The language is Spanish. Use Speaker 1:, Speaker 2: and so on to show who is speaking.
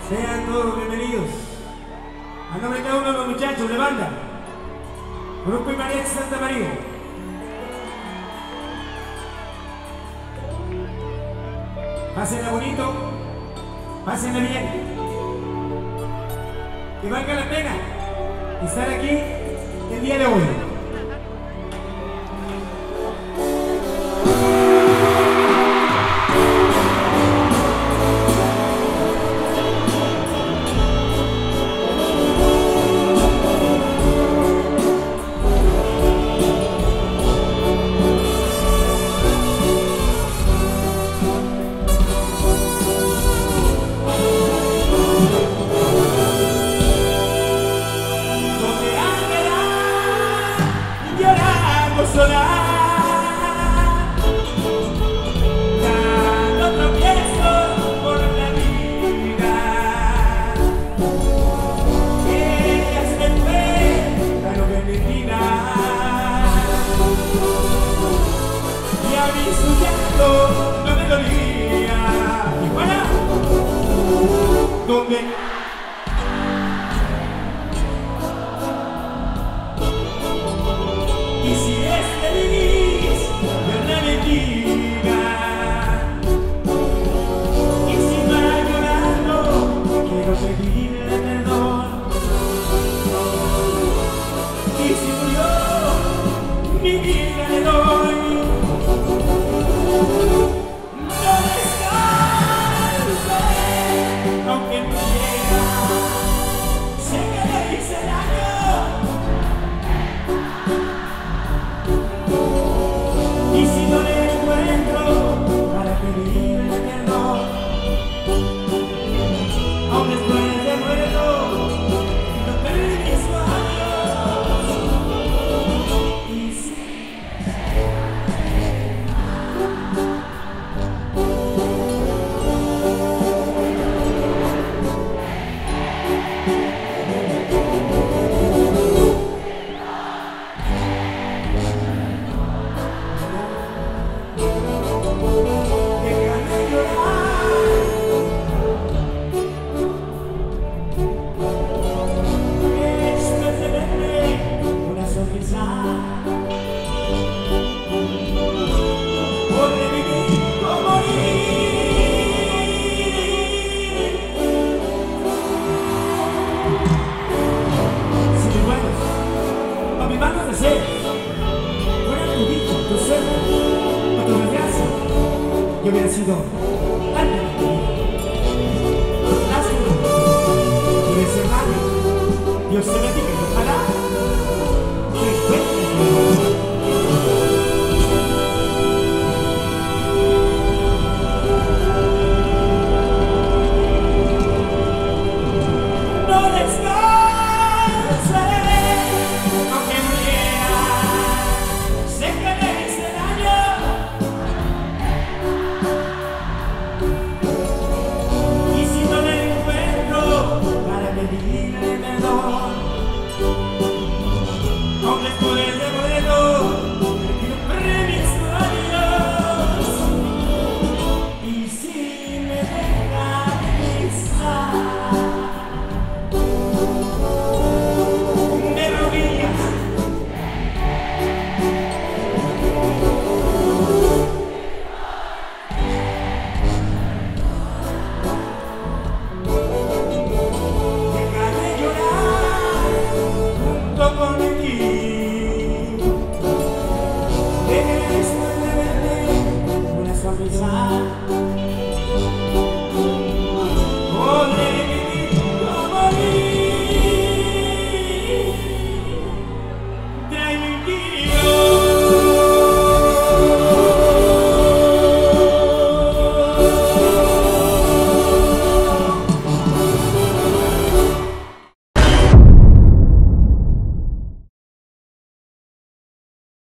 Speaker 1: Sean todos bienvenidos. A nombre de cada uno de los muchachos de banda, Grupo Mariachi Santa María. Pásenla bonito, pásenla bien. Que valga la pena estar aquí el día de hoy. Dando tropiezos por la vida, ella se fue, la novia de mi vida, y a mí su llanto no me dolía. Y voilà, donde mi vida le doy. No descanse, aunque no quiera, sé que le hice daño. Y si no le encuentro, para pedirle perdón, aún después de muerto, no perdí mis sueños. Y si yo hubiera sido antes de ti. Lástima, por ese mal, Dios te bendiga.